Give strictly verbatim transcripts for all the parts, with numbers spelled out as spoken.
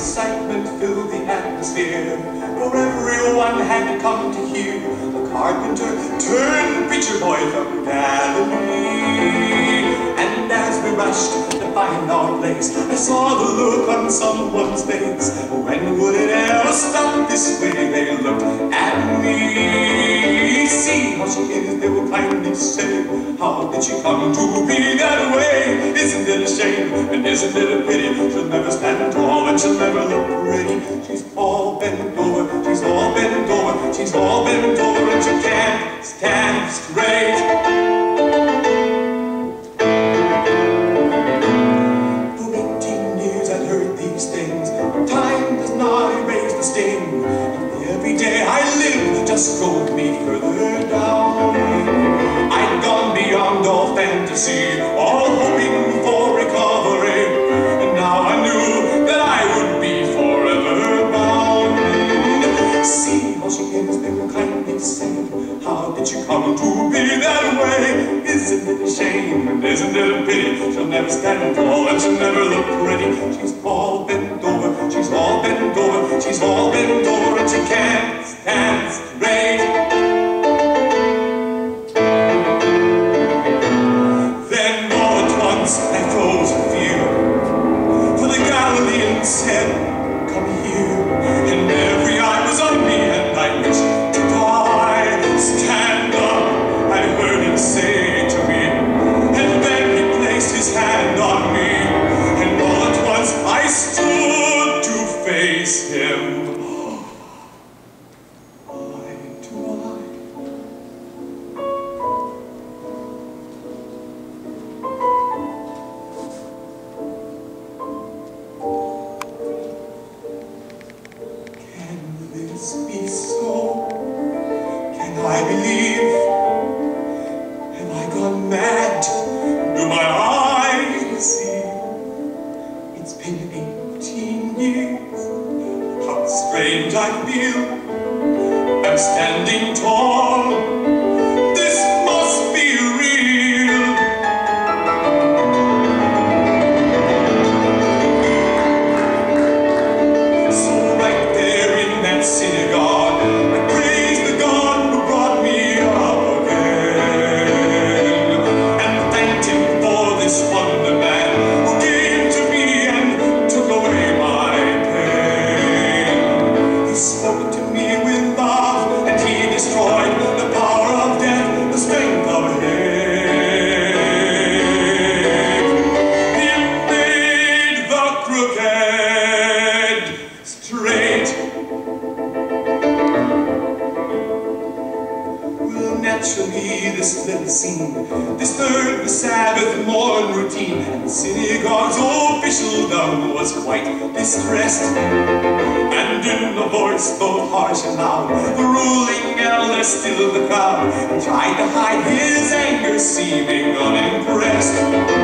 excitement filled the atmosphere, for everyone had come to hear the carpenter turned preacher boy from Galilee. And as we rushed to find our place, I saw the look on someone's face. When would it ever stop this way? They looked at me. See how she is, they will kindly say. How did she come to be that way? Isn't it a shame, and isn't it a pity? She'll never stand tall and she'll never look pretty. She's all bent over, she's all bent over, she's all bent over, and she can't stand straight. For eighteen years I'd heard these things. Time does not erase the sting. Every day I lived just drove me further down. I'd gone beyond all fantasy, all hoping for recovery, and now I knew that I would be forever bound. See how she is, they will kindly say. How did you come to be that way? Isn't it a shame, and isn't it a pity? She'll never stand tall and she'll never look pretty. She's all bent over, she's all bent over, she's all bent over, and she can't stand straight. Then all at once I froze in fear, for the Galilean said, "Come here," and every eye was on me, and I wished to die. "Stand up," I heard him say to me, and then he placed his hand on me, and all at once I stood to face him. Be so? Can I believe? Am I gone mad? Do my eyes see? It's been eighteen years. How strange I feel. I'm standing tall. This must be real. So right there in that synagogue, I praise the God who brought me up again, and thanked him for this wonder man who came to me and took away my pain. He spoke to me with love, and he destroyed the power of death, the strength of hate. He made the crooked straight. Well, naturally, this little scene disturbed the Sabbath morn routine, and the synagogue's officialdom was quite distressed. And in a voice both harsh and loud, the ruling elder stilled the crowd and tried to hide his anger, seeming unimpressed.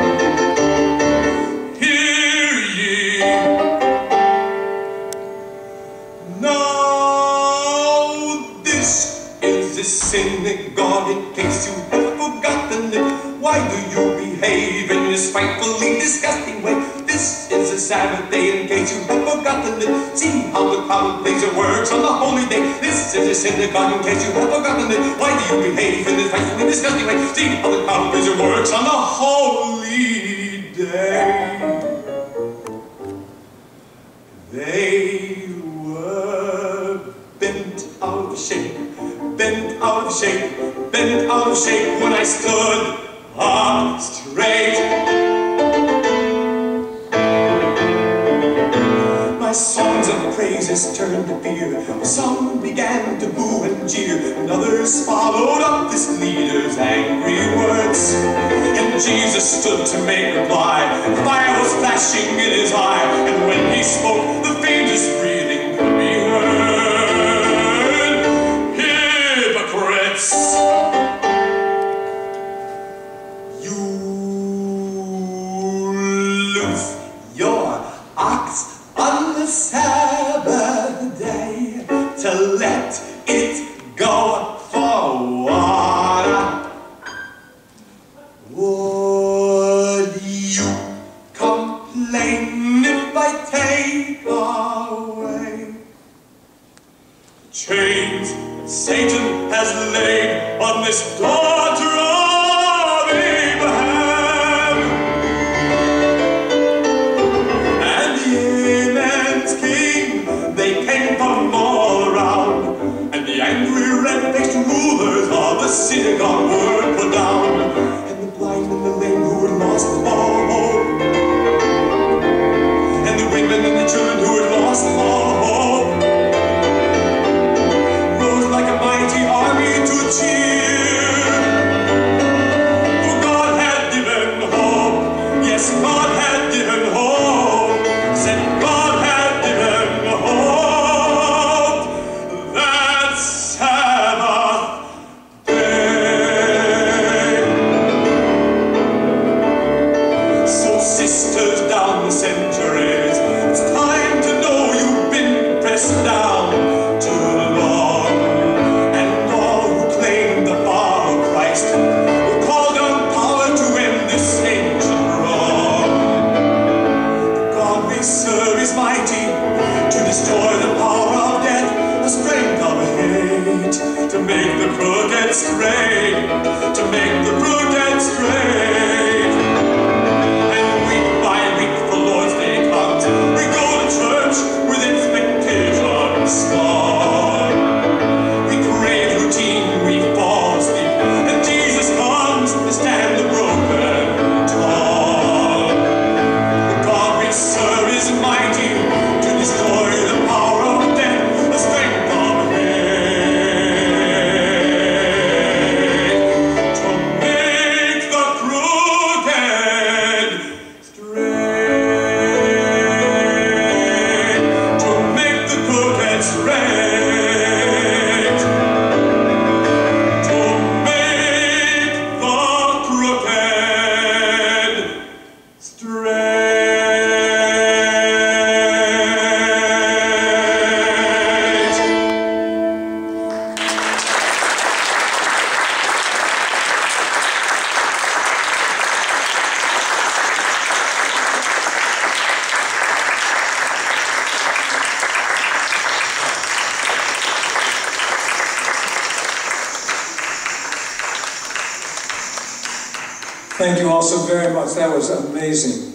"Hear ye! Now this is the synagogue, in case you have forgotten it. Why do you behave in this frightfully disgusting way? This is a Sabbath day, in case you have forgotten it. See how the crowd plays your works on the holy day. This is a synagogue, in case you have forgotten it. Why do you behave in this frightfully disgusting way? See how the crowd plays your works on the holy day." They were bent out of shape, bent out of shape, bent out of shape when I stood up straight. My songs of praises turned to fear. Some began to boo and jeer, and others followed up this leader's angry words. And Jesus stood to make reply. Fire was flashing in his eye, and when he spoke, the faintest breathing could be heard. Hypocrites! You loose your ox on the Sabbath day to let it go for water. Would you complain if I take off Satan has laid on this daughter of Abraham. And the Yemen's king, they came from all around, and the angry red-faced rulers of the synagogue were put down, and the blind and the lame who had lost all hope, and the women and the children who had lost all hope, rose like a mighty army to cheer. For God had given hope, yes, God had given hope, said God had given hope that Sabbath day. So sisters down the centuries, it's time to know you've been pressed down too long, and all who claim the power of Christ will call down power to end this ancient wrong. The God we serve is mighty to destroy the power of death, the strength of hate, to make the crooked straight, to make the crooked straight. And week by week the Lord's day comes, we go to church with expectation small. We crave routine, we fall asleep, and Jesus comes to stand the broken tall. The God we serve is mighty to destroy the power of death, the strength of hate, to make the crooked straight, to make the crooked straight, to make the crooked straight. Thank you all so very much. That was amazing.